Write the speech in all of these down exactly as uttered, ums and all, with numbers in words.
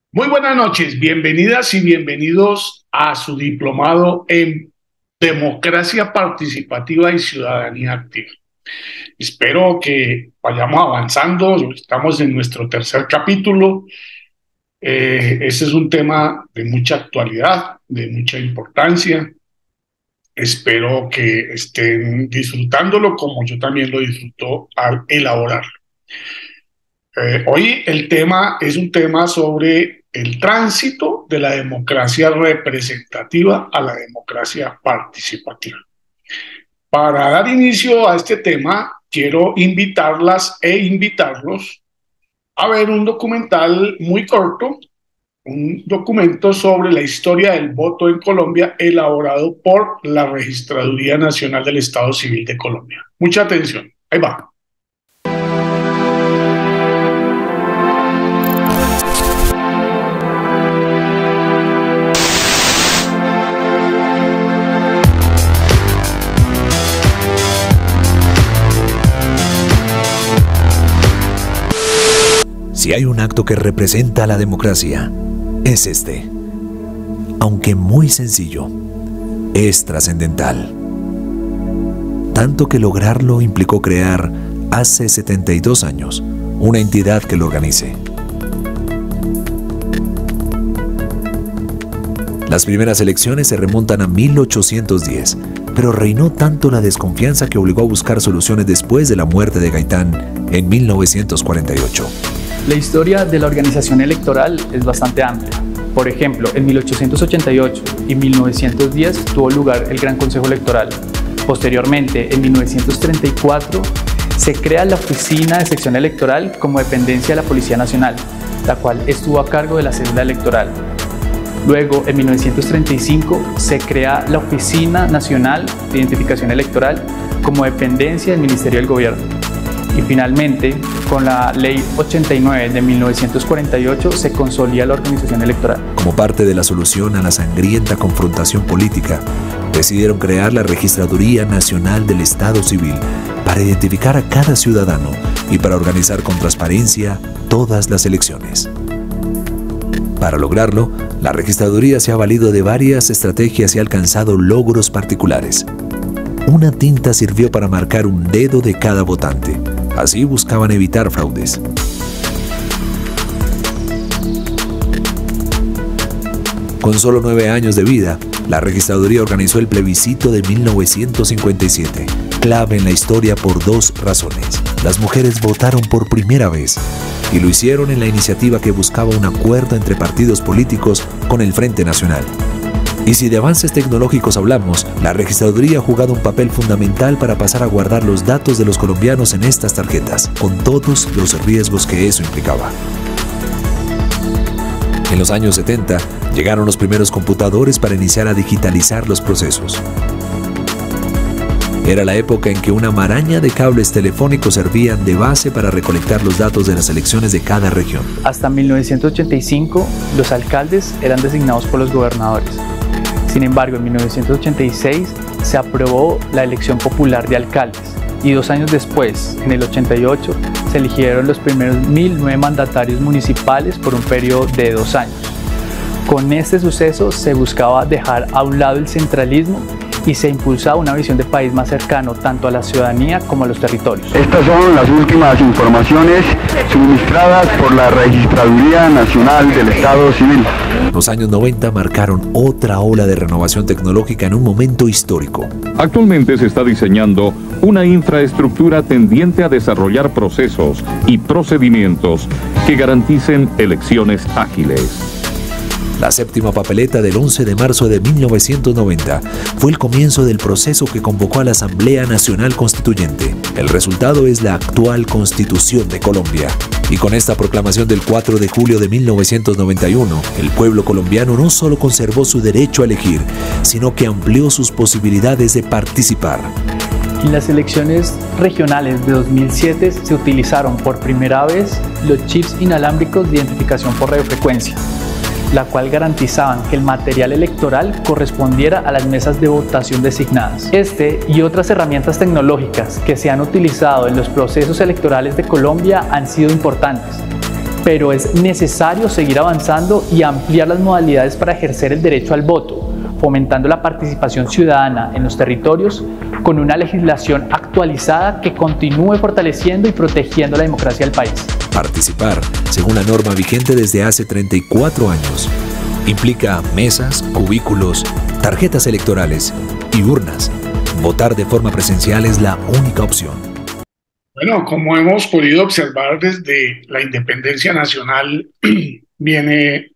Muy buenas noches, bienvenidas y bienvenidos a su diplomado en Democracia Participativa y Ciudadanía Activa. Espero que vayamos avanzando, estamos en nuestro tercer capítulo. Eh, ese es un tema de mucha actualidad, de mucha importancia. Espero que estén disfrutándolo como yo también lo disfruto al elaborarlo. Eh, hoy el tema es un tema sobre el tránsito de la democracia representativa a la democracia participativa. Para dar inicio a este tema, quiero invitarlas e invitarlos a ver un documental muy corto, un documento sobre la historia del voto en Colombia elaborado por la Registraduría Nacional del Estado Civil de Colombia. Mucha atención, ahí va. Si hay un acto que representa a la democracia, es este. Aunque muy sencillo, es trascendental. Tanto que lograrlo implicó crear, hace setenta y dos años, una entidad que lo organice. Las primeras elecciones se remontan a mil ochocientos diez, pero reinó tanto la desconfianza que obligó a buscar soluciones después de la muerte de Gaitán en mil novecientos cuarenta y ocho. La historia de la organización electoral es bastante amplia. Por ejemplo, en mil ochocientos ochenta y ocho y mil novecientos diez tuvo lugar el Gran Consejo Electoral. Posteriormente, en mil novecientos treinta y cuatro, se crea la Oficina de Sección Electoral como dependencia de la Policía Nacional, la cual estuvo a cargo de la cédula electoral. Luego, en mil novecientos treinta y cinco, se crea la Oficina Nacional de Identificación Electoral como dependencia del Ministerio del Gobierno. Y finalmente, con la Ley ochenta y nueve de mil novecientos cuarenta y ocho se consolida la organización electoral. Como parte de la solución a la sangrienta confrontación política, decidieron crear la Registraduría Nacional del Estado Civil para identificar a cada ciudadano y para organizar con transparencia todas las elecciones. Para lograrlo, la Registraduría se ha valido de varias estrategias y ha alcanzado logros particulares. Una tinta sirvió para marcar un dedo de cada votante. Así buscaban evitar fraudes. Con solo nueve años de vida, la Registraduría organizó el plebiscito de mil novecientos cincuenta y siete, clave en la historia por dos razones. Las mujeres votaron por primera vez y lo hicieron en la iniciativa que buscaba un acuerdo entre partidos políticos con el Frente Nacional. Y si de avances tecnológicos hablamos, la Registraduría ha jugado un papel fundamental para pasar a guardar los datos de los colombianos en estas tarjetas, con todos los riesgos que eso implicaba. En los años setenta, llegaron los primeros computadores para iniciar a digitalizar los procesos. Era la época en que una maraña de cables telefónicos servían de base para recolectar los datos de las elecciones de cada región. Hasta mil novecientos ochenta y cinco, los alcaldes eran designados por los gobernadores. Sin embargo, en mil novecientos ochenta y seis se aprobó la elección popular de alcaldes y dos años después, en el ochenta y ocho, se eligieron los primeros mil nueve mandatarios municipales por un periodo de dos años. Con este suceso se buscaba dejar a un lado el centralismo y se impulsaba una visión de país más cercano tanto a la ciudadanía como a los territorios. Estas son las últimas informaciones suministradas por la Registraduría Nacional del Estado Civil. Los años noventa marcaron otra ola de renovación tecnológica en un momento histórico. Actualmente se está diseñando una infraestructura tendiente a desarrollar procesos y procedimientos que garanticen elecciones ágiles. La séptima papeleta del once de marzo de mil novecientos noventa fue el comienzo del proceso que convocó a la Asamblea Nacional Constituyente. El resultado es la actual Constitución de Colombia. Y con esta proclamación del cuatro de julio de mil novecientos noventa y uno, el pueblo colombiano no solo conservó su derecho a elegir, sino que amplió sus posibilidades de participar. En las elecciones regionales de dos mil siete se utilizaron por primera vez los chips inalámbricos de identificación por radiofrecuencia, la cual garantizaban que el material electoral correspondiera a las mesas de votación designadas. Este y otras herramientas tecnológicas que se han utilizado en los procesos electorales de Colombia han sido importantes, pero es necesario seguir avanzando y ampliar las modalidades para ejercer el derecho al voto, fomentando la participación ciudadana en los territorios con una legislación actualizada que continúe fortaleciendo y protegiendo la democracia del país. Participar, según la norma vigente desde hace treinta y cuatro años, implica mesas, cubículos, tarjetas electorales y urnas. Votar de forma presencial es la única opción. Bueno, como hemos podido observar desde la independencia nacional, viene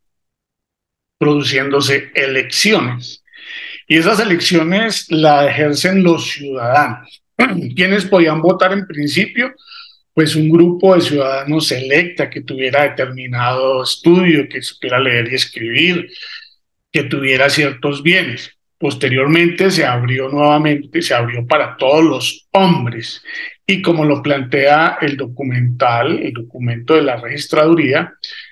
produciéndose elecciones. Y esas elecciones las ejercen los ciudadanos. ¿Quiénes podían votar en principio? Pues un grupo de ciudadanos selecta que tuviera determinado estudio, que supiera leer y escribir, que tuviera ciertos bienes. Posteriormente se abrió nuevamente, se abrió para todos los hombres. Y como lo plantea el documental, el documento de la registraduría,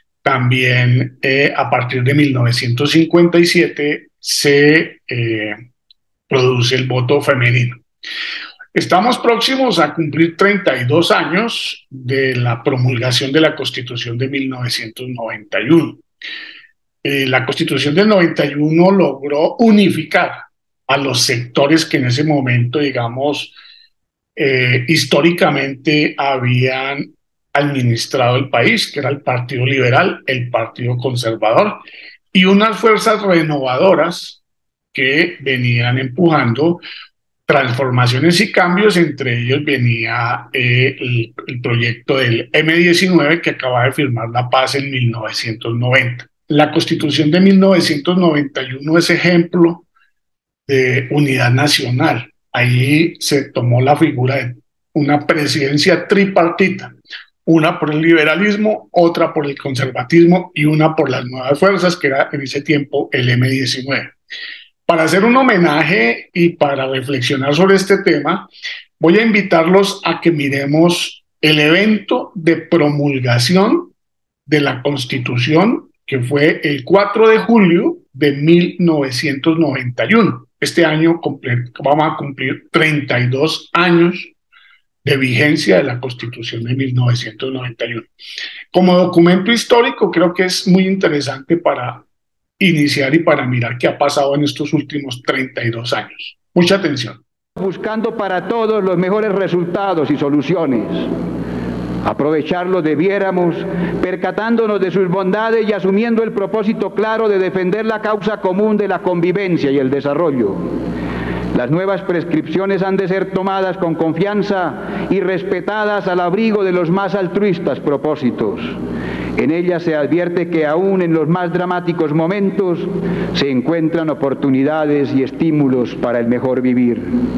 también eh, a partir de mil novecientos cincuenta y siete se eh, produce el voto femenino. Estamos próximos a cumplir treinta y dos años de la promulgación de la Constitución de mil novecientos noventa y uno. Eh, la Constitución del noventa y uno logró unificar a los sectores que en ese momento, digamos, eh, históricamente habían administrado el país, que era el Partido Liberal, el Partido Conservador, y unas fuerzas renovadoras que venían empujando transformaciones y cambios. Entre ellos venía eh, el, el proyecto del eme diecinueve, que acaba de firmar la paz en mil novecientos noventa. La Constitución de mil novecientos noventa y uno es ejemplo de unidad nacional. Ahí se tomó la figura de una presidencia tripartita, una por el liberalismo, otra por el conservatismo y una por las nuevas fuerzas, que era en ese tiempo el eme diecinueve. Para hacer un homenaje y para reflexionar sobre este tema, voy a invitarlos a que miremos el evento de promulgación de la Constitución, que fue el cuatro de julio de mil novecientos noventa y uno. Este año vamos a cumplir treinta y dos años de vigencia de la Constitución de mil novecientos noventa y uno. Como documento histórico, creo que es muy interesante para iniciar y para mirar qué ha pasado en estos últimos treinta y dos años. Mucha atención. Buscando para todos los mejores resultados y soluciones. Aprovecharlo debiéramos, percatándonos de sus bondades y asumiendo el propósito claro de defender la causa común de la convivencia y el desarrollo. Las nuevas prescripciones han de ser tomadas con confianza y respetadas al abrigo de los más altruistas propósitos. En ellas se advierte que aún en los más dramáticos momentos se encuentran oportunidades y estímulos para el mejor vivir.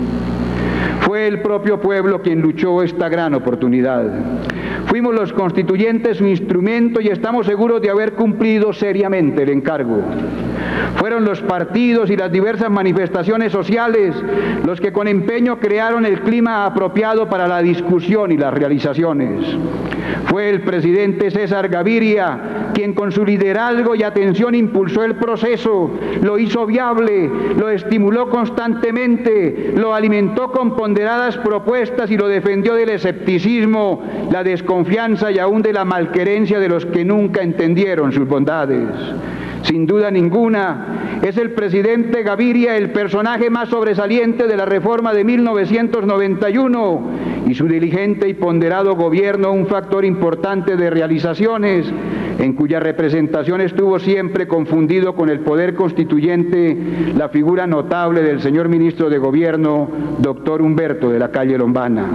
Fue el propio pueblo quien luchó esta gran oportunidad. Fuimos los constituyentes su instrumento y estamos seguros de haber cumplido seriamente el encargo. Fueron los partidos y las diversas manifestaciones sociales los que con empeño crearon el clima apropiado para la discusión y las realizaciones. Fue el presidente César Gaviria quien con su liderazgo y atención impulsó el proceso, lo hizo viable, lo estimuló constantemente, lo alimentó con ponderadas propuestas y lo defendió del escepticismo, la desconfianza y aún de la malquerencia de los que nunca entendieron sus bondades. Sin duda ninguna, es el presidente Gaviria el personaje más sobresaliente de la reforma de mil novecientos noventa y uno y su diligente y ponderado gobierno un factor importante de realizaciones en cuya representación estuvo siempre confundido con el poder constituyente la figura notable del señor ministro de Gobierno, doctor Humberto de la Calle Lombana.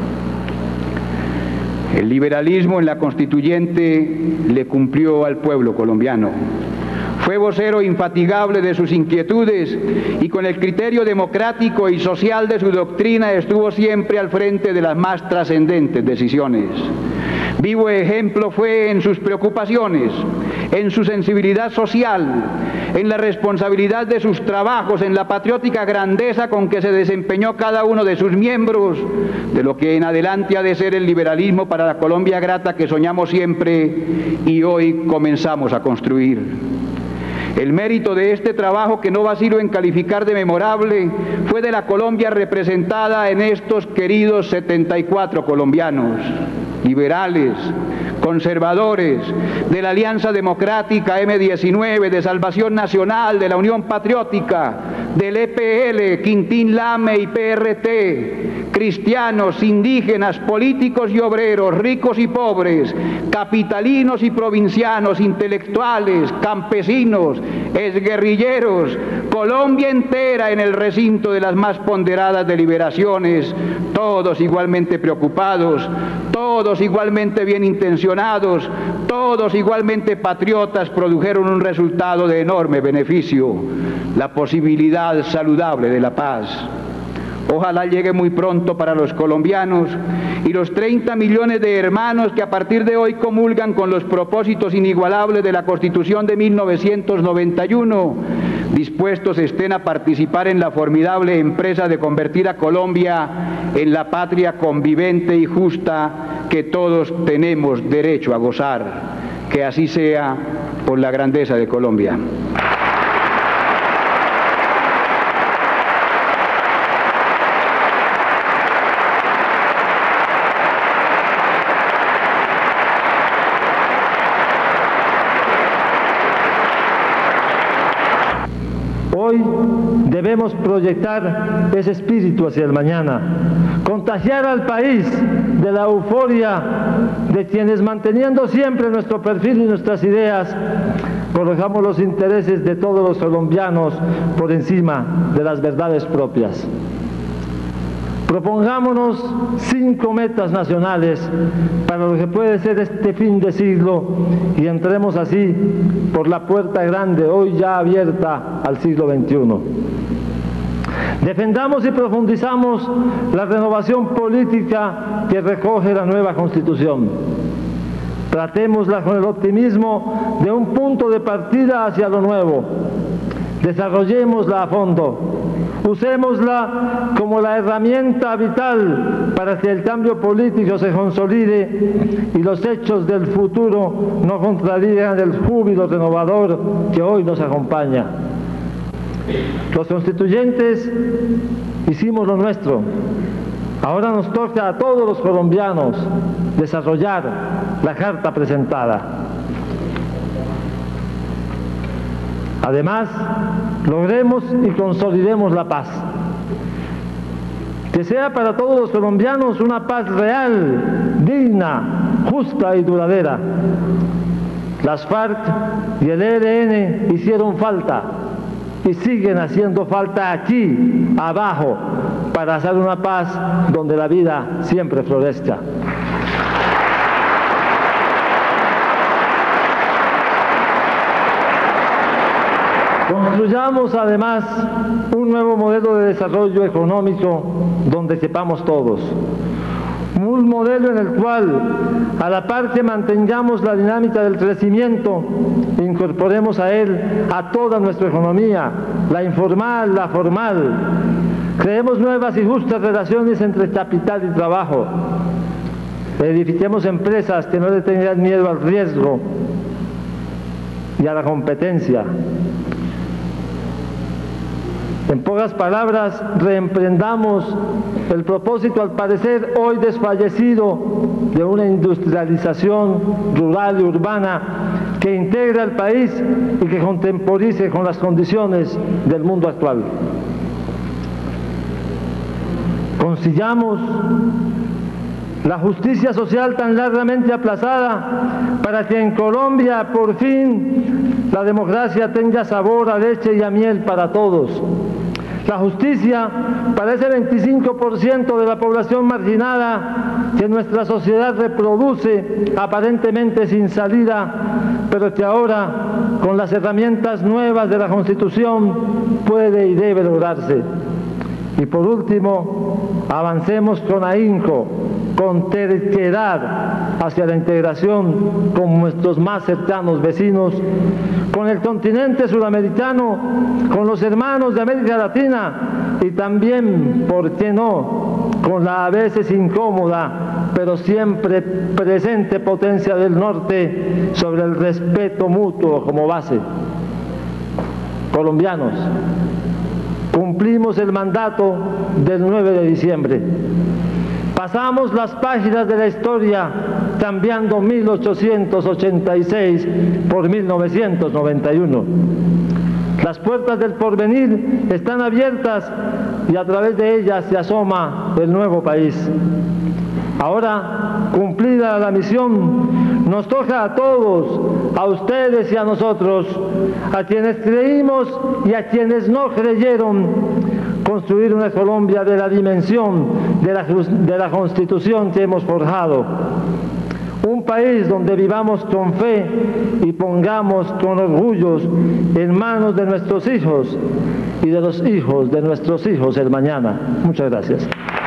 El liberalismo en la constituyente le cumplió al pueblo colombiano. Fue vocero infatigable de sus inquietudes y con el criterio democrático y social de su doctrina estuvo siempre al frente de las más trascendentes decisiones. Vivo ejemplo fue en sus preocupaciones, en su sensibilidad social, en la responsabilidad de sus trabajos, en la patriótica grandeza con que se desempeñó cada uno de sus miembros, de lo que en adelante ha de ser el liberalismo para la Colombia grata que soñamos siempre y hoy comenzamos a construir. El mérito de este trabajo, que no vacilo en calificar de memorable, fue de la Colombia representada en estos queridos setenta y cuatro colombianos, liberales, conservadores, de la Alianza Democrática eme diecinueve, de Salvación Nacional, de la Unión Patriótica, del E P L, Quintín Lame y P R T, cristianos, indígenas, políticos y obreros, ricos y pobres, capitalinos y provincianos, intelectuales, campesinos, exguerrilleros, Colombia entera en el recinto de las más ponderadas deliberaciones, todos igualmente preocupados, todos igualmente bien intencionados, todos igualmente patriotas, produjeron un resultado de enorme beneficio, la posibilidad saludable de la paz. Ojalá llegue muy pronto para los colombianos y los treinta millones de hermanos que a partir de hoy comulgan con los propósitos inigualables de la Constitución de mil novecientos noventa y uno, dispuestos estén a participar en la formidable empresa de convertir a Colombia en la patria convivente y justa que todos tenemos derecho a gozar. Que así sea, por la grandeza de Colombia. Hoy debemos proyectar ese espíritu hacia el mañana, contagiar al país de la euforia de quienes, manteniendo siempre nuestro perfil y nuestras ideas, colocamos los intereses de todos los colombianos por encima de las verdades propias. Propongámonos cinco metas nacionales para lo que puede ser este fin de siglo y entremos así por la puerta grande, hoy ya abierta al siglo veintiuno. Defendamos y profundizamos la renovación política que recoge la nueva Constitución. Tratémosla con el optimismo de un punto de partida hacia lo nuevo. Desarrollémosla a fondo. Usémosla como la herramienta vital para que el cambio político se consolide y los hechos del futuro no contradigan el júbilo renovador que hoy nos acompaña. Los constituyentes hicimos lo nuestro. Ahora nos toca a todos los colombianos desarrollar la carta presentada. Además, logremos y consolidemos la paz. Que sea para todos los colombianos una paz real, digna, justa y duradera. Las FARC y el E L N hicieron falta y siguen haciendo falta aquí, abajo, para hacer una paz donde la vida siempre florezca. Construyamos además un nuevo modelo de desarrollo económico donde quepamos todos. Un modelo en el cual, a la par que mantengamos la dinámica del crecimiento, incorporemos a él a toda nuestra economía, la informal, la formal. Creemos nuevas y justas relaciones entre capital y trabajo. Edifiquemos empresas que no le tengan miedo al riesgo y a la competencia. En pocas palabras, reemprendamos el propósito, al parecer hoy desfallecido, de una industrialización rural y urbana que integra el país y que contemporice con las condiciones del mundo actual. Consigamos la justicia social tan largamente aplazada para que en Colombia por fin la democracia tenga sabor a leche y a miel para todos. La justicia para ese veinticinco por ciento de la población marginada que nuestra sociedad reproduce aparentemente sin salida, pero que ahora, con las herramientas nuevas de la Constitución, puede y debe lograrse. Y por último, avancemos con ahínco, con terquedad hacia la integración con nuestros más cercanos vecinos, con el continente sudamericano, con los hermanos de América Latina y también, ¿por qué no?, con la a veces incómoda, pero siempre presente potencia del norte sobre el respeto mutuo como base. Colombianos, cumplimos el mandato del nueve de diciembre. Pasamos las páginas de la historia cambiando mil ochocientos ochenta y seis por mil novecientos noventa y uno. Las puertas del porvenir están abiertas y a través de ellas se asoma el nuevo país. Ahora, cumplida la misión, nos toca a todos, a ustedes y a nosotros, a quienes creímos y a quienes no creyeron, construir una Colombia de la dimensión de la, de la Constitución que hemos forjado. Un país donde vivamos con fe y pongamos con orgullo en manos de nuestros hijos y de los hijos de nuestros hijos el mañana. Muchas gracias.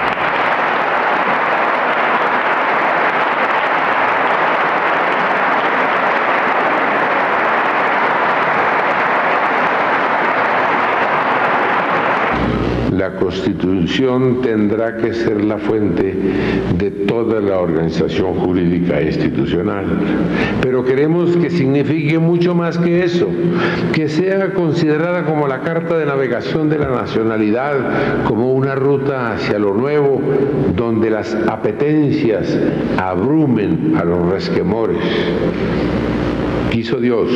La Constitución tendrá que ser la fuente de toda la organización jurídica e institucional, pero queremos que signifique mucho más que eso, que sea considerada como la carta de navegación de la nacionalidad, como una ruta hacia lo nuevo, donde las apetencias abrumen a los resquemores. Quiso Dios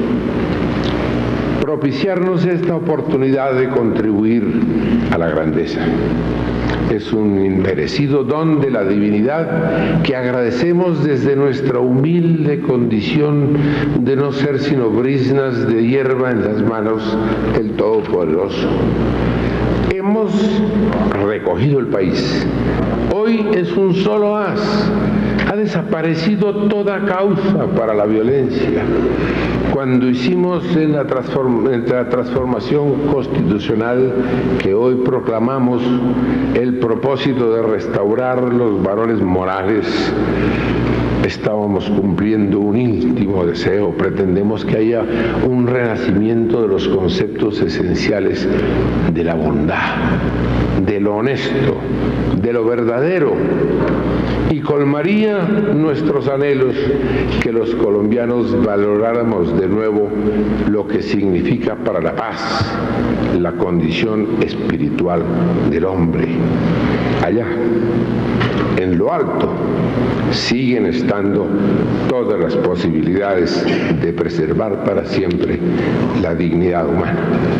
propiciarnos esta oportunidad de contribuir a la grandeza. Es un inmerecido don de la divinidad que agradecemos desde nuestra humilde condición de no ser sino briznas de hierba en las manos del Todopoderoso. Hemos recogido el país. Hoy es un solo haz. Ha desaparecido toda causa para la violencia. Cuando hicimos en la, transform en la transformación constitucional que hoy proclamamos el propósito de restaurar los valores morales, estábamos cumpliendo un íntimo deseo. Pretendemos que haya un renacimiento de los conceptos esenciales de la bondad, de lo honesto, de lo verdadero, y colmaría nuestros anhelos que los colombianos valoráramos de nuevo lo que significa para la paz la condición espiritual del hombre. Allá, en lo alto, siguen estando todas las posibilidades de preservar para siempre la dignidad humana.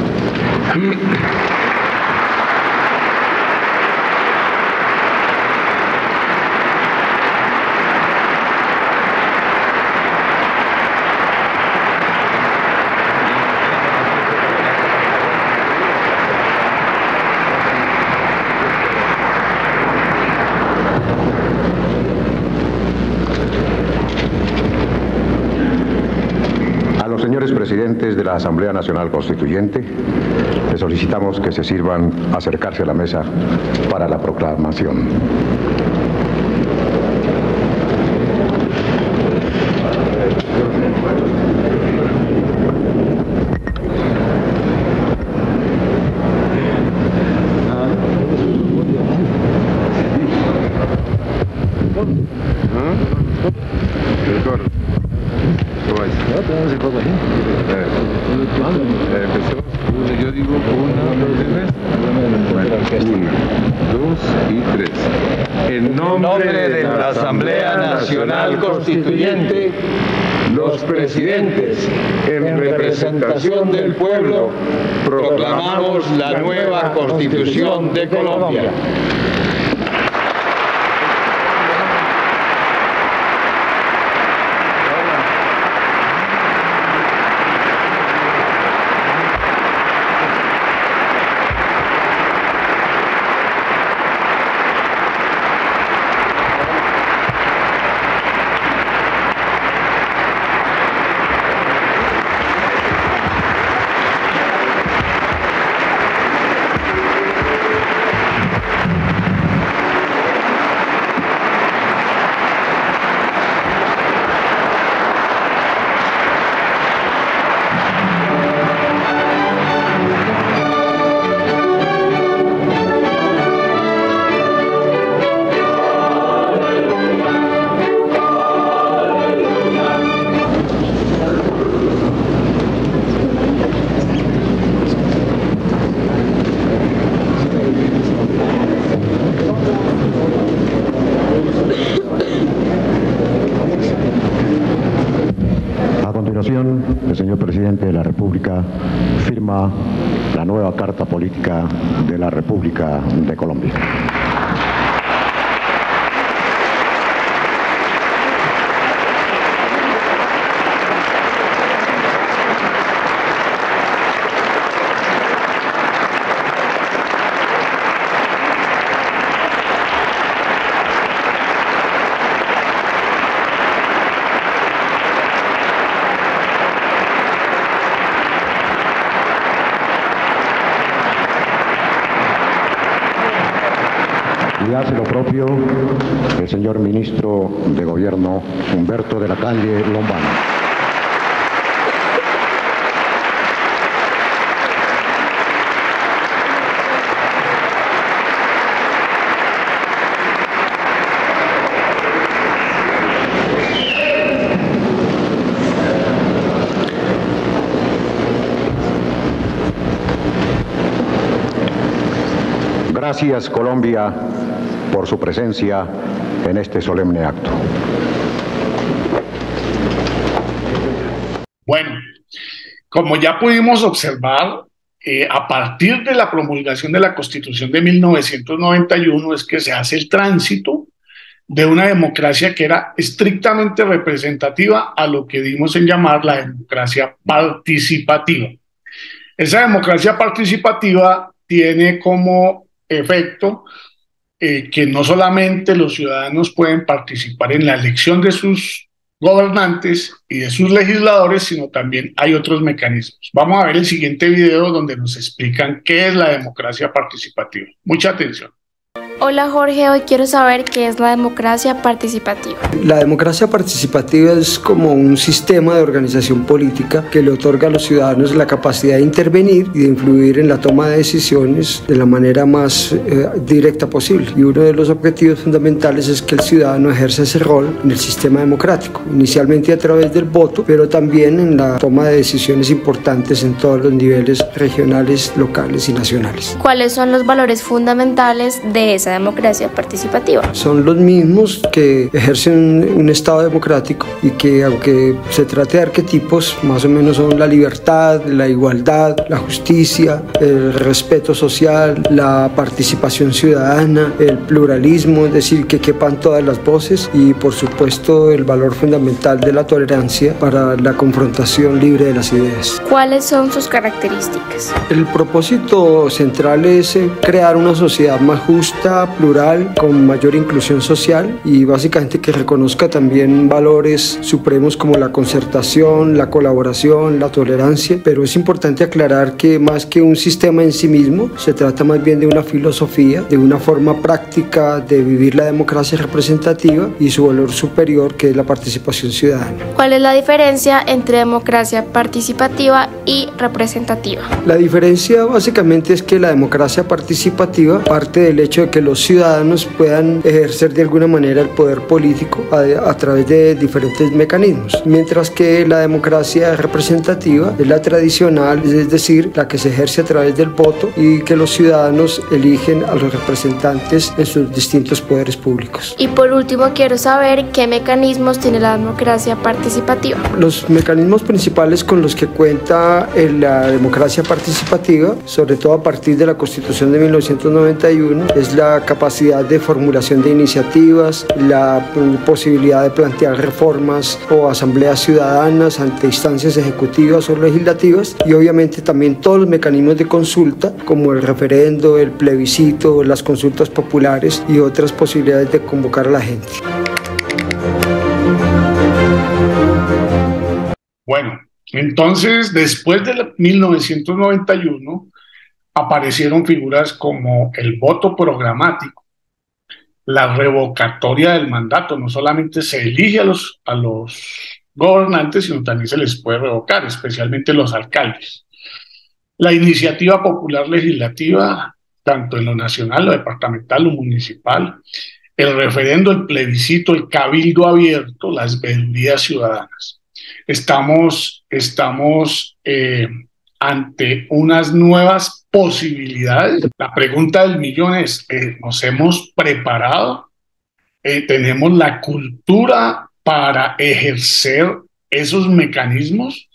Presidentes de la Asamblea Nacional Constituyente, les solicitamos que se sirvan a acercarse a la mesa para la proclamación. Yo digo una, dos y tres. En nombre de la Asamblea Nacional Constituyente, los presidentes, en representación del pueblo, proclamamos la nueva Constitución de Colombia. el señor presidente de la República firma la nueva Carta Política de la República de Colombia. Y hace lo propio el señor ministro de Gobierno, Humberto de la Calle Lombana. Gracias, Colombia, por su presencia en este solemne acto. Bueno, como ya pudimos observar, eh, a partir de la promulgación de la Constitución de mil novecientos noventa y uno es que se hace el tránsito de una democracia que era estrictamente representativa a lo que dimos en llamar la democracia participativa. Esa democracia participativa tiene como efecto eh, que no solamente los ciudadanos pueden participar en la elección de sus gobernantes y de sus legisladores, sino también hay otros mecanismos. Vamos a ver el siguiente video donde nos explican qué es la democracia participativa. Mucha atención. Hola Jorge, hoy quiero saber qué es la democracia participativa. La democracia participativa es como un sistema de organización política que le otorga a los ciudadanos la capacidad de intervenir y de influir en la toma de decisiones de la manera más eh, directa posible. Y uno de los objetivos fundamentales es que el ciudadano ejerza ese rol en el sistema democrático, inicialmente a través del voto, pero también en la toma de decisiones importantes en todos los niveles regionales, locales y nacionales. ¿Cuáles son los valores fundamentales de esa democracia participativa? Son los mismos que ejercen un Estado democrático y que, aunque se trate de arquetipos, más o menos son la libertad, la igualdad, la justicia, el respeto social, la participación ciudadana, el pluralismo, es decir, que quepan todas las voces, y por supuesto el valor fundamental de la tolerancia para la confrontación libre de las ideas. ¿Cuáles son sus características? El propósito central es crear una sociedad más justa, plural, con mayor inclusión social, y básicamente que reconozca también valores supremos como la concertación, la colaboración, la tolerancia. Pero es importante aclarar que más que un sistema en sí mismo, se trata más bien de una filosofía, de una forma práctica de vivir la democracia representativa y su valor superior, que es la participación ciudadana. ¿Cuál es la diferencia entre democracia participativa y representativa? La diferencia básicamente es que la democracia participativa parte del hecho de que los ciudadanos puedan ejercer de alguna manera el poder político a, a través de diferentes mecanismos, mientras que la democracia representativa es la tradicional, es decir, la que se ejerce a través del voto y que los ciudadanos eligen a los representantes en sus distintos poderes públicos. Y por último, quiero saber qué mecanismos tiene la democracia participativa. Los mecanismos principales con los que cuenta la democracia participativa, sobre todo a partir de la Constitución de mil novecientos noventa y uno, es la capacidad de formulación de iniciativas, la posibilidad de plantear reformas o asambleas ciudadanas ante instancias ejecutivas o legislativas, y obviamente también todos los mecanismos de consulta como el referendo, el plebiscito, las consultas populares y otras posibilidades de convocar a la gente. Bueno, entonces después de mil novecientos noventa y uno aparecieron figuras como el voto programático, la revocatoria del mandato. No solamente se elige a los, a los gobernantes, sino también se les puede revocar, especialmente los alcaldes. La iniciativa popular legislativa, tanto en lo nacional, lo departamental, lo municipal, el referendo, el plebiscito, el cabildo abierto, las veedurías ciudadanas. Estamos, estamos eh, ante unas nuevas posibilidades. La pregunta del millón es, eh, ¿nos hemos preparado? Eh, ¿Tenemos la cultura para ejercer esos mecanismos?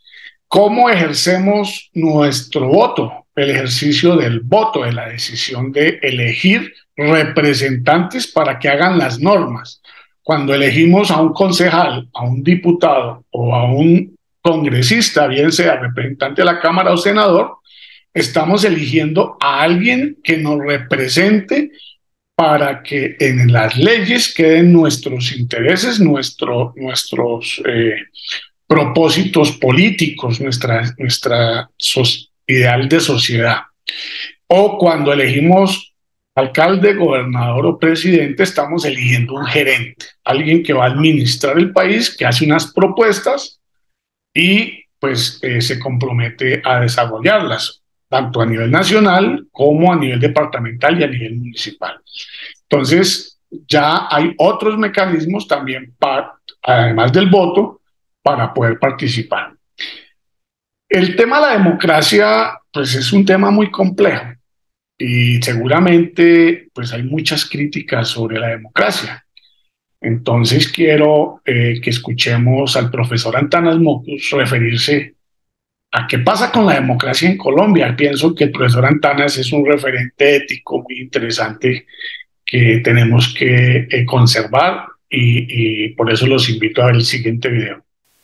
¿Cómo ejercemos nuestro voto? El ejercicio del voto, de la decisión de elegir representantes para que hagan las normas. Cuando elegimos a un concejal, a un diputado o a un congresista, bien sea representante de la Cámara o senador, estamos eligiendo a alguien que nos represente para que en las leyes queden nuestros intereses, nuestro, nuestros eh, propósitos políticos, nuestra, nuestra so ideal de sociedad. O cuando elegimos alcalde, gobernador o presidente, estamos eligiendo un gerente, alguien que va a administrar el país, que hace unas propuestas y pues eh, se compromete a desarrollarlas, tanto a nivel nacional como a nivel departamental y a nivel municipal. Entonces, ya hay otros mecanismos también, para, además del voto, para poder participar. El tema de la democracia, pues es un tema muy complejo y seguramente pues hay muchas críticas sobre la democracia. Entonces quiero eh, que escuchemos al profesor Antanas Mockus referirse a qué pasa con la democracia en Colombia. Pienso que el profesor Antanas es un referente ético muy interesante que tenemos que eh, conservar y, y por eso los invito a ver el siguiente video.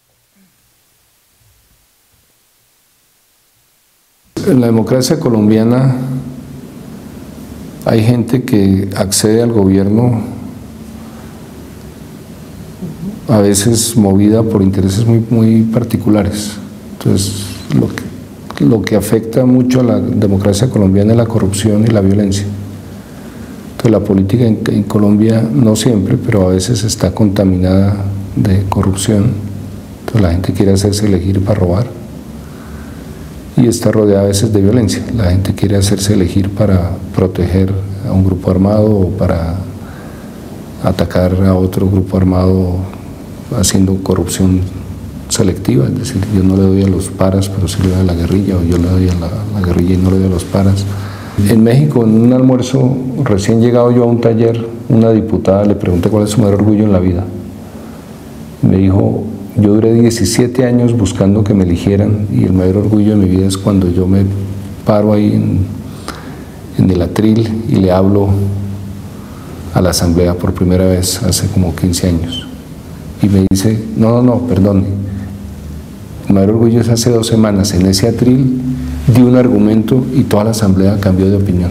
En la democracia colombiana hay gente que accede al gobierno a veces movida por intereses muy, muy particulares. Entonces, lo que, lo que afecta mucho a la democracia colombiana es la corrupción y la violencia. Entonces, la política en, en Colombia, no siempre, pero a veces está contaminada de corrupción. Entonces, la gente quiere hacerse elegir para robar. Y está rodeada a veces de violencia. La gente quiere hacerse elegir para proteger a un grupo armado o para atacar a otro grupo armado haciendo corrupción selectiva, es decir, yo no le doy a los paras, pero sí le doy a la guerrilla, o yo le doy a la, la guerrilla y no le doy a los paras. En México, en un almuerzo, recién llegado yo a un taller, una diputada le pregunté cuál es su mayor orgullo en la vida. Me dijo, yo duré diecisiete años buscando que me eligieran y el mayor orgullo de mi vida es cuando yo me paro ahí en, en el atril y le hablo a la asamblea por primera vez hace como quince años. Y me dice, no, no, no, perdón, el mayor orgullo es hace dos semanas, en ese atril di un argumento y toda la asamblea cambió de opinión.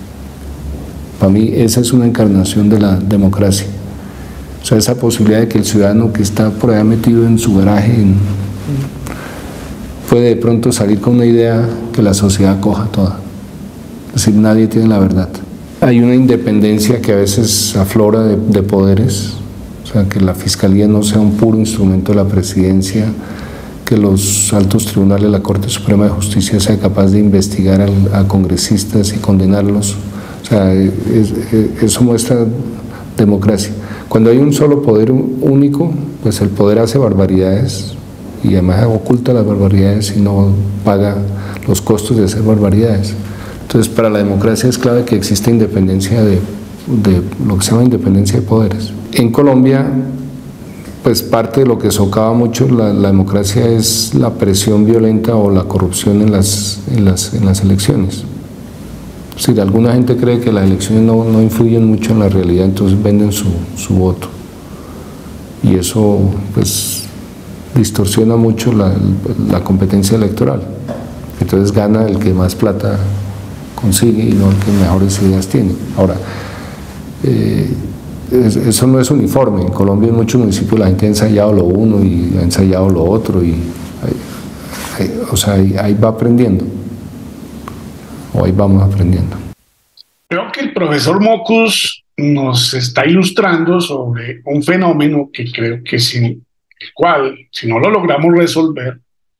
Para mí esa es una encarnación de la democracia. O sea, esa posibilidad de que el ciudadano que está por allá metido en su garaje en, puede de pronto salir con una idea que la sociedad coja toda. Es decir, nadie tiene la verdad. Hay una independencia que a veces aflora de, de poderes, o sea, que la fiscalía no sea un puro instrumento de la presidencia, que los altos tribunales, la Corte Suprema de Justicia sea capaz de investigar al, a congresistas y condenarlos. O sea, es, es, eso muestra democracia. Cuando hay un solo poder único, pues el poder hace barbaridades y además oculta las barbaridades y no paga los costos de hacer barbaridades. Entonces, para la democracia es clave que exista independencia de, de lo que se llama independencia de poderes. En Colombia, pues parte de lo que socava mucho la, la democracia es la presión violenta o la corrupción en las, en las, en las elecciones. Es decir, alguna gente cree que las elecciones no, no influyen mucho en la realidad, entonces venden su, su voto. Y eso, pues, distorsiona mucho la, la competencia electoral. Entonces gana el que más plata consigue y no el que mejores ideas tiene. Ahora, eh, es, eso no es uniforme. En Colombia en muchos municipios la gente ha ensayado lo uno y ha ensayado lo otro, y hay, hay, o sea, ahí, ahí va aprendiendo. O ahí vamos aprendiendo. Creo que el profesor Mockus nos está ilustrando sobre un fenómeno que creo que sin el cual, si no lo logramos resolver,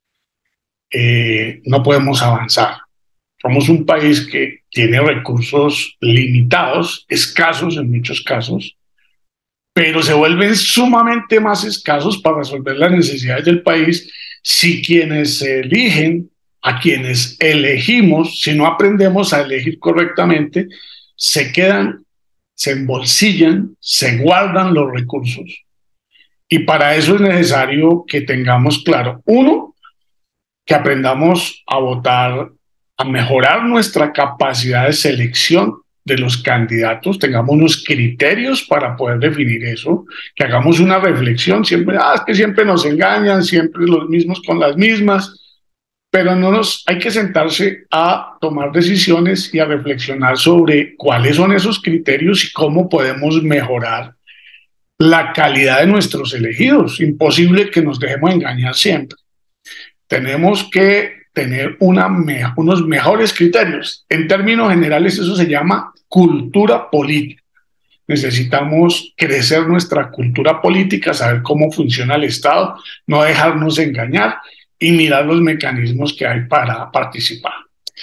eh, no podemos avanzar. Somos un país que tiene recursos limitados, escasos en muchos casos, pero se vuelven sumamente más escasos para resolver las necesidades del país si quienes se eligen, a quienes elegimos, si no aprendemos a elegir correctamente, se quedan, se embolsillan, se guardan los recursos. Y para eso es necesario que tengamos claro, uno, que aprendamos a votar, a mejorar nuestra capacidad de selección de los candidatos, tengamos unos criterios para poder definir eso, que hagamos una reflexión, siempre, ah, es que siempre nos engañan, siempre los mismos con las mismas, pero no nos, hay que sentarse a tomar decisiones y a reflexionar sobre cuáles son esos criterios y cómo podemos mejorar la calidad de nuestros elegidos. Imposible que nos dejemos engañar siempre. Tenemos que tener una me unos mejores criterios. En términos generales eso se llama cultura política. Necesitamos crecer nuestra cultura política, saber cómo funciona el Estado, no dejarnos engañar y mirar los mecanismos que hay para participar.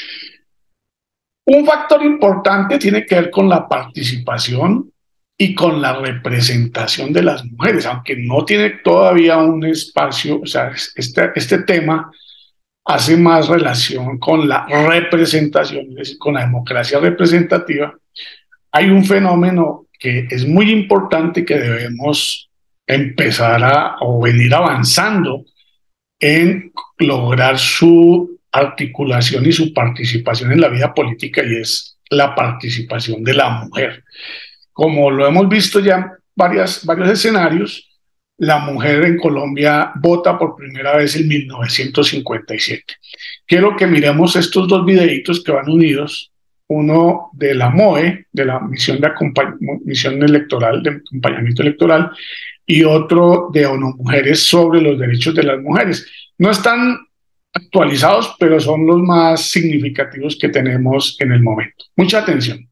Un factor importante tiene que ver con la participación y con la representación de las mujeres, aunque no tiene todavía un espacio, o sea, este, este tema hace más relación con la representación, es decir, con la democracia representativa. Hay un fenómeno que es muy importante que debemos empezar a o venir avanzando en lograr su articulación y su participación en la vida política, y es la participación de la mujer. Como lo hemos visto ya en varias, varios escenarios, la mujer en Colombia vota por primera vez en mil novecientos cincuenta y siete. Quiero que miremos estos dos videitos que van unidos, uno de la M O E, de la misión, de misión electoral, de acompañamiento electoral, y otro de ONU Mujeres sobre los derechos de las mujeres. No están actualizados, pero son los más significativos que tenemos en el momento. Mucha atención.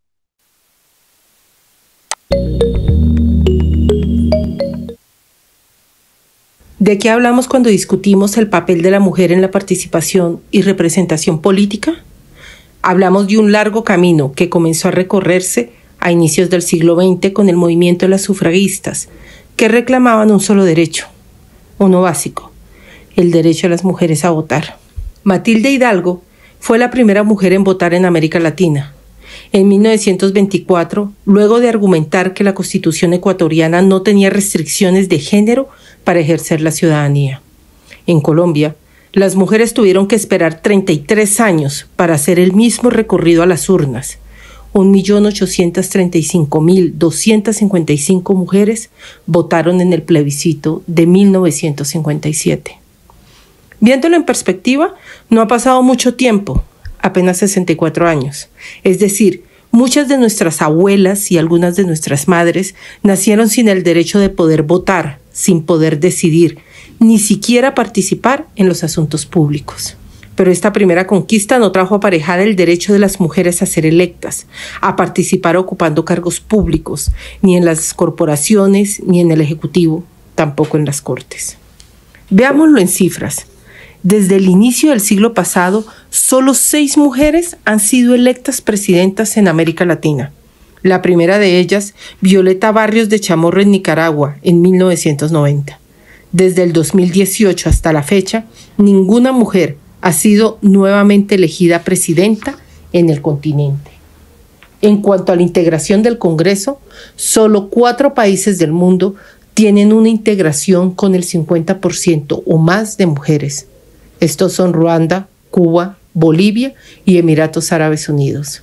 ¿De qué hablamos cuando discutimos el papel de la mujer en la participación y representación política? Hablamos de un largo camino que comenzó a recorrerse a inicios del siglo veinte con el movimiento de las sufragistas, que reclamaban un solo derecho, uno básico, el derecho de las mujeres a votar. Matilde Hidalgo fue la primera mujer en votar en América Latina. En mil novecientos veinticuatro, luego de argumentar que la Constitución ecuatoriana no tenía restricciones de género para ejercer la ciudadanía. En Colombia, las mujeres tuvieron que esperar treinta y tres años para hacer el mismo recorrido a las urnas. un millón ochocientos treinta y cinco mil doscientos cincuenta y cinco mujeres votaron en el plebiscito de mil novecientos cincuenta y siete. Viéndolo en perspectiva, no ha pasado mucho tiempo, apenas sesenta y cuatro años. Es decir, muchas de nuestras abuelas y algunas de nuestras madres nacieron sin el derecho de poder votar, sin poder decidir, ni siquiera participar en los asuntos públicos. Pero esta primera conquista no trajo aparejada el derecho de las mujeres a ser electas, a participar ocupando cargos públicos, ni en las corporaciones, ni en el Ejecutivo, tampoco en las Cortes. Veámoslo en cifras. Desde el inicio del siglo pasado, solo seis mujeres han sido electas presidentas en América Latina. La primera de ellas, Violeta Barrios de Chamorro en Nicaragua, en mil novecientos noventa. Desde el dos mil dieciocho hasta la fecha, ninguna mujer ha sido nuevamente elegida presidenta en el continente. En cuanto a la integración del Congreso, solo cuatro países del mundo tienen una integración con el cincuenta por ciento o más de mujeres. Estos son Ruanda, Cuba, Bolivia y Emiratos Árabes Unidos.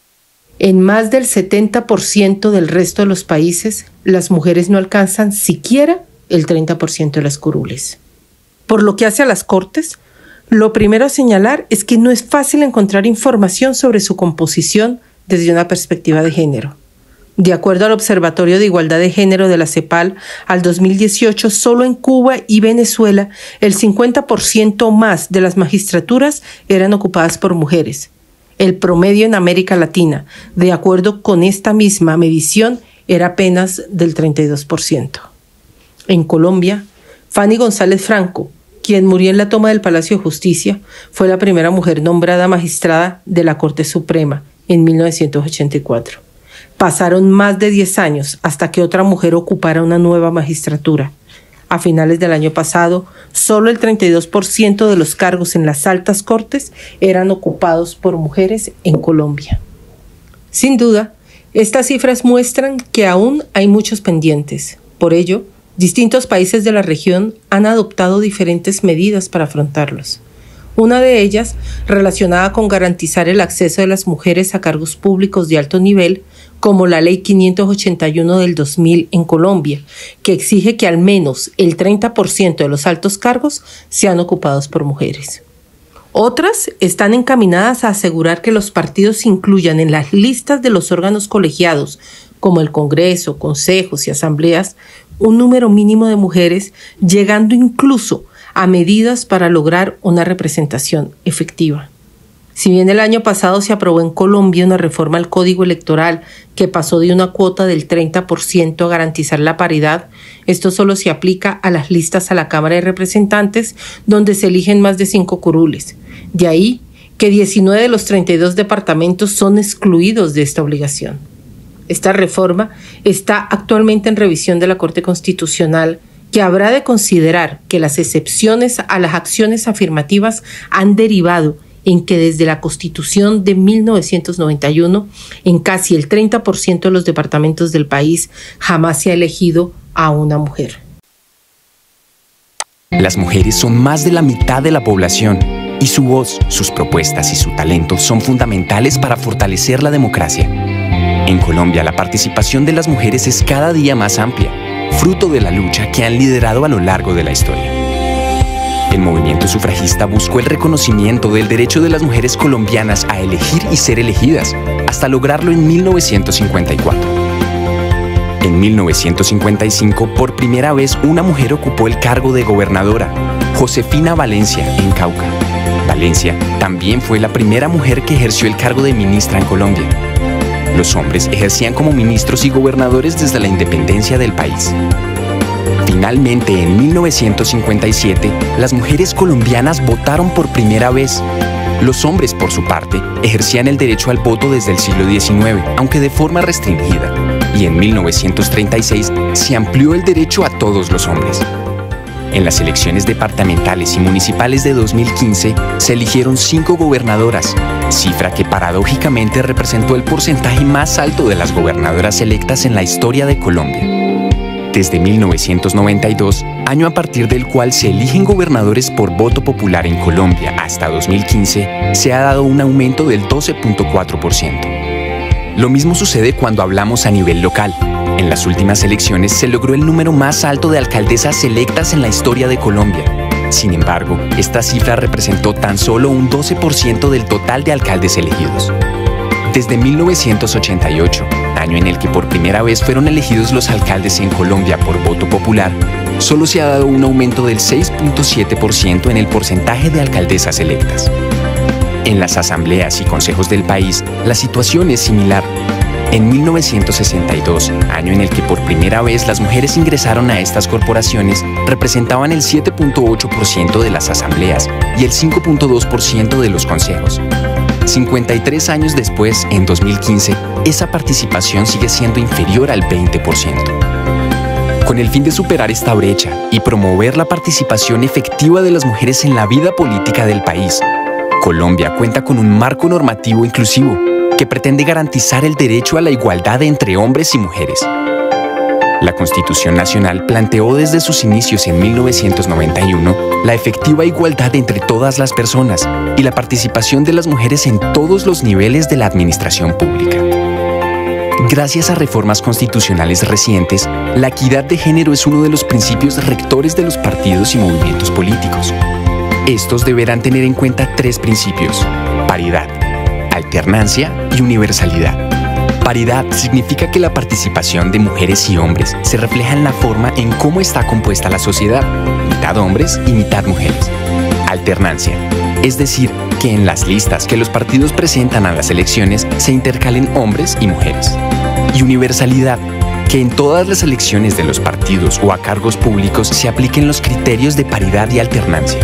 En más del setenta por ciento del resto de los países, las mujeres no alcanzan siquiera el treinta por ciento de las curules. Por lo que hace a las Cortes, lo primero a señalar es que no es fácil encontrar información sobre su composición desde una perspectiva de género. De acuerdo al Observatorio de Igualdad de Género de la CEPAL, al dos mil dieciocho, solo en Cuba y Venezuela, el cincuenta por ciento más de las magistraturas eran ocupadas por mujeres. El promedio en América Latina, de acuerdo con esta misma medición, era apenas del treinta y dos por ciento. En Colombia, Fanny González Franco, quien murió en la toma del Palacio de Justicia, fue la primera mujer nombrada magistrada de la Corte Suprema en mil novecientos ochenta y cuatro. Pasaron más de diez años hasta que otra mujer ocupara una nueva magistratura. A finales del año pasado, solo el treinta y dos por ciento de los cargos en las altas cortes eran ocupados por mujeres en Colombia. Sin duda, estas cifras muestran que aún hay muchos pendientes. Por ello, distintos países de la región han adoptado diferentes medidas para afrontarlos. Una de ellas, relacionada con garantizar el acceso de las mujeres a cargos públicos de alto nivel, como la Ley quinientos ochenta y uno del dos mil en Colombia, que exige que al menos el treinta por ciento de los altos cargos sean ocupados por mujeres. Otras están encaminadas a asegurar que los partidos incluyan en las listas de los órganos colegiados, como el Congreso, consejos y asambleas, un número mínimo de mujeres, llegando incluso a medidas para lograr una representación efectiva. Si bien el año pasado se aprobó en Colombia una reforma al Código Electoral que pasó de una cuota del treinta por ciento a garantizar la paridad, esto solo se aplica a las listas a la Cámara de Representantes, donde se eligen más de cinco curules. De ahí que diecinueve de los treinta y dos departamentos son excluidos de esta obligación. Esta reforma está actualmente en revisión de la Corte Constitucional, que habrá de considerar que las excepciones a las acciones afirmativas han derivado en que desde la Constitución de mil novecientos noventa y uno, en casi el treinta por ciento de los departamentos del país, jamás se ha elegido a una mujer. Las mujeres son más de la mitad de la población y su voz, sus propuestas y su talento son fundamentales para fortalecer la democracia. En Colombia, la participación de las mujeres es cada día más amplia, fruto de la lucha que han liderado a lo largo de la historia. El movimiento sufragista buscó el reconocimiento del derecho de las mujeres colombianas a elegir y ser elegidas, hasta lograrlo en mil novecientos cincuenta y cuatro. En mil novecientos cincuenta y cinco, por primera vez, una mujer ocupó el cargo de gobernadora, Josefina Valencia, en Cauca. Valencia también fue la primera mujer que ejerció el cargo de ministra en Colombia. Los hombres ejercían como ministros y gobernadores desde la independencia del país. Finalmente, en mil novecientos cincuenta y siete, las mujeres colombianas votaron por primera vez. Los hombres, por su parte, ejercían el derecho al voto desde el siglo diecinueve, aunque de forma restringida, y en mil novecientos treinta y seis se amplió el derecho a todos los hombres. En las elecciones departamentales y municipales de dos mil quince se eligieron cinco gobernadoras, cifra que paradójicamente representó el porcentaje más alto de las gobernadoras electas en la historia de Colombia. Desde mil novecientos noventa y dos, año a partir del cual se eligen gobernadores por voto popular en Colombia, hasta dos mil quince, se ha dado un aumento del doce punto cuatro por ciento. Lo mismo sucede cuando hablamos a nivel local. En las últimas elecciones se logró el número más alto de alcaldesas electas en la historia de Colombia. Sin embargo, esta cifra representó tan solo un doce por ciento del total de alcaldes elegidos. Desde mil novecientos ochenta y ocho, año en el que por primera vez fueron elegidos los alcaldes en Colombia por voto popular, solo se ha dado un aumento del seis punto siete por ciento en el porcentaje de alcaldesas electas. En las asambleas y consejos del país, la situación es similar. En mil novecientos sesenta y dos, año en el que por primera vez las mujeres ingresaron a estas corporaciones, representaban el siete punto ocho por ciento de las asambleas y el cinco punto dos por ciento de los consejos. cincuenta y tres años después, en dos mil quince, esa participación sigue siendo inferior al veinte por ciento. Con el fin de superar esta brecha y promover la participación efectiva de las mujeres en la vida política del país, Colombia cuenta con un marco normativo inclusivo que pretende garantizar el derecho a la igualdad entre hombres y mujeres. La Constitución Nacional planteó desde sus inicios en mil novecientos noventa y uno la efectiva igualdad entre todas las personas y la participación de las mujeres en todos los niveles de la administración pública. Gracias a reformas constitucionales recientes, la equidad de género es uno de los principios rectores de los partidos y movimientos políticos. Estos deberán tener en cuenta tres principios: paridad, alternancia y universalidad. Paridad significa que la participación de mujeres y hombres se refleja en la forma en cómo está compuesta la sociedad, mitad hombres y mitad mujeres. Alternancia, es decir, que en las listas que los partidos presentan a las elecciones se intercalen hombres y mujeres. Y universalidad, que en todas las elecciones de los partidos o a cargos públicos se apliquen los criterios de paridad y alternancia.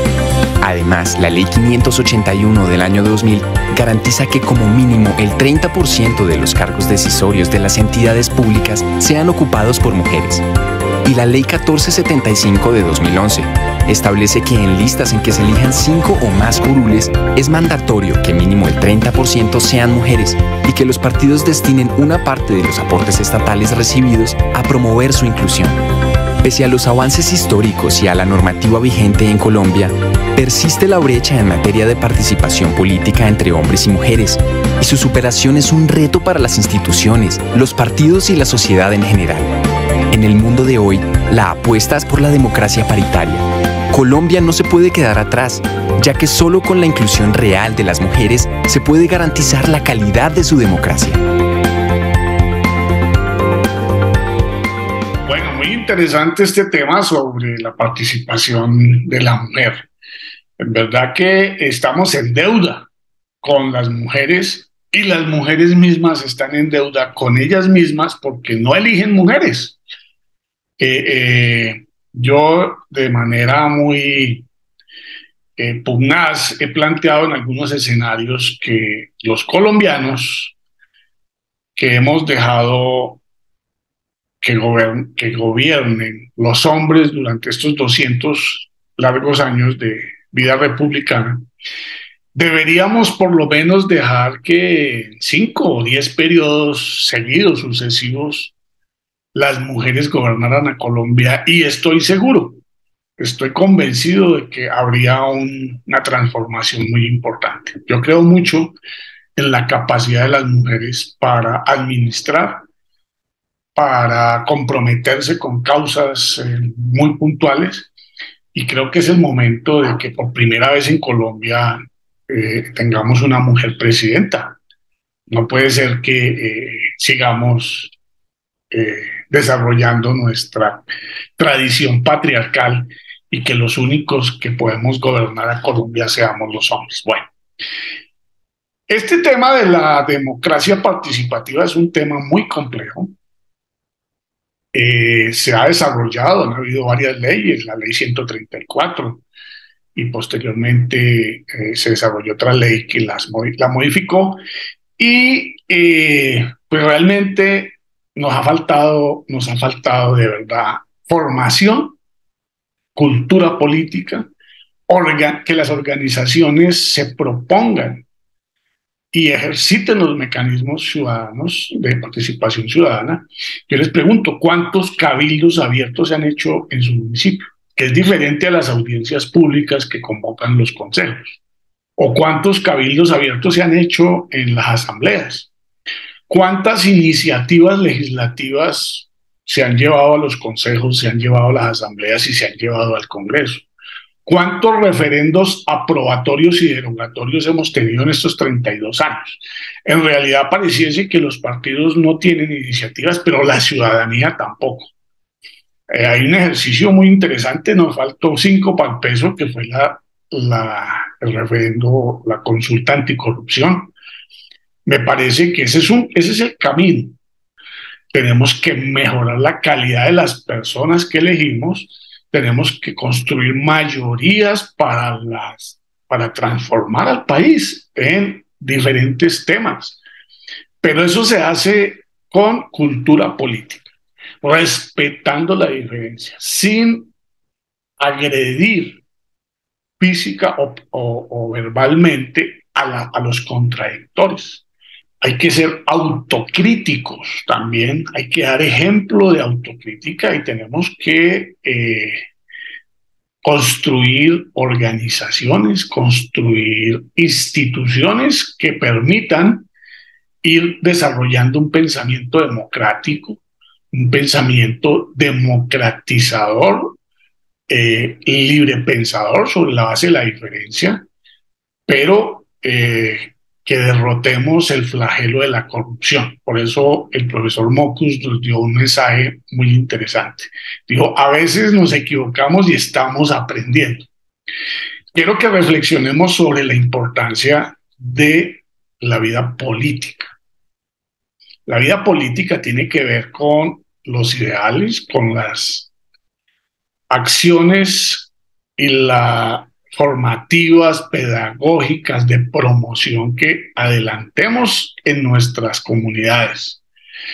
Además, la Ley quinientos ochenta y uno del año dos mil garantiza que como mínimo el treinta por ciento de los cargos decisorios de las entidades públicas sean ocupados por mujeres. Y la Ley catorce setenta y cinco de dos mil once establece que en listas en que se elijan cinco o más curules es mandatorio que mínimo el treinta por ciento sean mujeres y que los partidos destinen una parte de los aportes estatales recibidos a promover su inclusión. Pese a los avances históricos y a la normativa vigente en Colombia, Persiste la brecha en materia de participación política entre hombres y mujeres, y su superación es un reto para las instituciones, los partidos y la sociedad en general. En el mundo de hoy, la apuesta es por la democracia paritaria. Colombia no se puede quedar atrás, ya que solo con la inclusión real de las mujeres se puede garantizar la calidad de su democracia. Bueno, muy interesante este tema sobre la participación de la mujer. En verdad que estamos en deuda con las mujeres y las mujeres mismas están en deuda con ellas mismas porque no eligen mujeres. Eh, eh, yo de manera muy eh, pugnaz he planteado en algunos escenarios que los colombianos que hemos dejado que, gobern que gobiernen los hombres durante estos doscientos largos años de vida republicana, deberíamos por lo menos dejar que cinco o diez periodos seguidos, sucesivos, las mujeres gobernaran a Colombia, y estoy seguro, estoy convencido de que habría un, una transformación muy importante. Yo creo mucho en la capacidad de las mujeres para administrar, para comprometerse con causas eh, muy puntuales, y creo que es el momento de que por primera vez en Colombia eh, tengamos una mujer presidenta. No puede ser que eh, sigamos eh, desarrollando nuestra tradición patriarcal y que los únicos que podemos gobernar a Colombia seamos los hombres. Bueno, este tema de la democracia participativa es un tema muy complejo. Eh, se ha desarrollado, han habido varias leyes, la ley ciento treinta y cuatro, y posteriormente eh, se desarrolló otra ley que las modi la modificó, y eh, pues realmente nos ha faltado, nos ha faltado de verdad formación, cultura política, orga que las organizaciones se propongan y ejerciten los mecanismos ciudadanos de participación ciudadana. Yo les pregunto, ¿cuántos cabildos abiertos se han hecho en su municipio? Que es diferente a las audiencias públicas que convocan los consejos. ¿O cuántos cabildos abiertos se han hecho en las asambleas? ¿Cuántas iniciativas legislativas se han llevado a los consejos, se han llevado a las asambleas y se han llevado al Congreso? ¿Cuántos referendos aprobatorios y derogatorios hemos tenido en estos treinta y dos años? En realidad pareciese que los partidos no tienen iniciativas, pero la ciudadanía tampoco. Eh, hay un ejercicio muy interesante, nos faltó cinco para el peso, que fue la, la, el referendo, la consulta anticorrupción. Me parece que ese es, un, ese es el camino. Tenemos que mejorar la calidad de las personas que elegimos. Tenemos que construir mayorías para, las, para transformar al país en diferentes temas. Pero eso se hace con cultura política, respetando la diferencia, sin agredir física o, o, o verbalmente a, la, a los contradictores. Hay que ser autocríticos también, hay que dar ejemplo de autocrítica y tenemos que eh, construir organizaciones, construir instituciones que permitan ir desarrollando un pensamiento democrático, un pensamiento democratizador, eh, libre pensador sobre la base de la diferencia, pero eh, que derrotemos el flagelo de la corrupción. Por eso el profesor Mockus nos dio un mensaje muy interesante. Dijo, a veces nos equivocamos y estamos aprendiendo. Quiero que reflexionemos sobre la importancia de la vida política. La vida política tiene que ver con los ideales, con las acciones y las formativas, pedagógicas, de promoción que adelantemos en nuestras comunidades.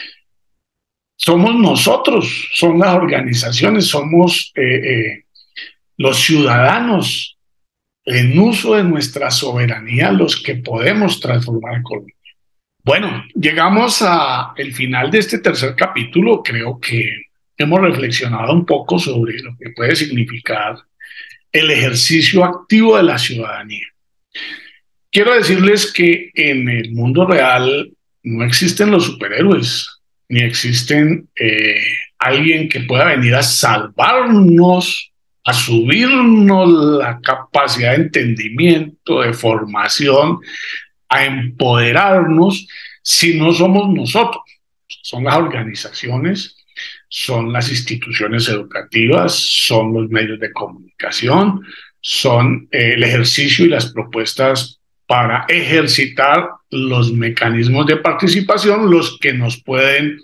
Somos nosotros, son las organizaciones, somos eh, eh, los ciudadanos en uso de nuestra soberanía los que podemos transformar a Colombia. Bueno, llegamos al final de este tercer capítulo. Creo que hemos reflexionado un poco sobre lo que puede significar el ejercicio activo de la ciudadanía. Quiero decirles que en el mundo real no existen los superhéroes, ni existen eh, alguien que pueda venir a salvarnos, a subirnos la capacidad de entendimiento, de formación, a empoderarnos, si no somos nosotros. Son las organizaciones, son las instituciones educativas, son los medios de comunicación, son eh, el ejercicio y las propuestas para ejercitar los mecanismos de participación, los que nos pueden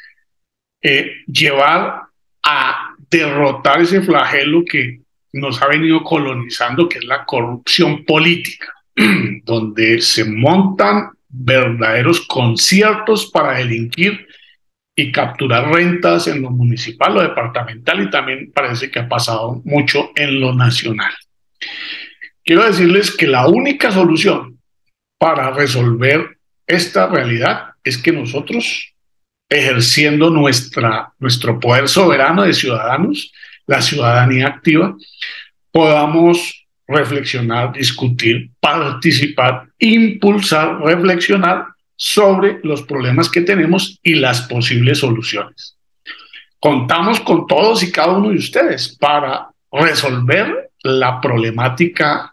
eh, llevar a derrotar ese flagelo que nos ha venido colonizando, que es la corrupción política, donde se montan verdaderos conciertos para delinquir y capturar rentas en lo municipal, lo departamental, y también parece que ha pasado mucho en lo nacional. Quiero decirles que la única solución para resolver esta realidad es que nosotros, ejerciendo nuestra, nuestro poder soberano de ciudadanos, la ciudadanía activa, podamos reflexionar, discutir, participar, impulsar, reflexionar sobre los problemas que tenemos y las posibles soluciones. Contamos con todos y cada uno de ustedes para resolver la problemática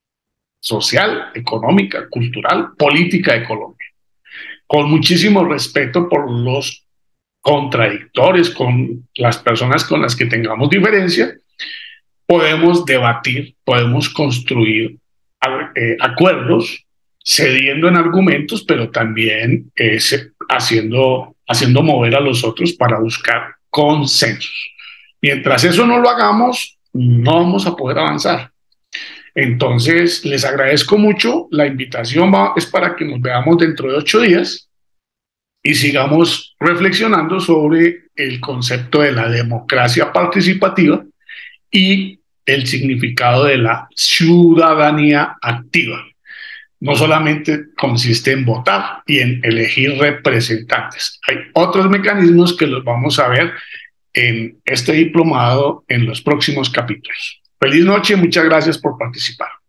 social, económica, cultural, política de Colombia, con muchísimo respeto por los contradictores, con las personas con las que tengamos diferencia. Podemos debatir, podemos construir eh, acuerdos, cediendo en argumentos, pero también eh, se, haciendo, haciendo mover a los otros para buscar consensos. Mientras eso no lo hagamos, no vamos a poder avanzar. Entonces, les agradezco mucho. La invitación va, es para que nos veamos dentro de ocho días y sigamos reflexionando sobre el concepto de la democracia participativa y el significado de la ciudadanía activa. No solamente consiste en votar y en elegir representantes. Hay otros mecanismos que los vamos a ver en este diplomado en los próximos capítulos. Feliz noche, muchas gracias por participar.